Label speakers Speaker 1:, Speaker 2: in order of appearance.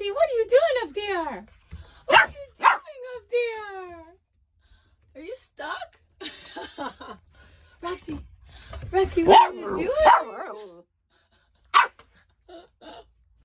Speaker 1: Roxy, what are you doing up there? What are you doing up there? Are you stuck? Roxy, what are you doing?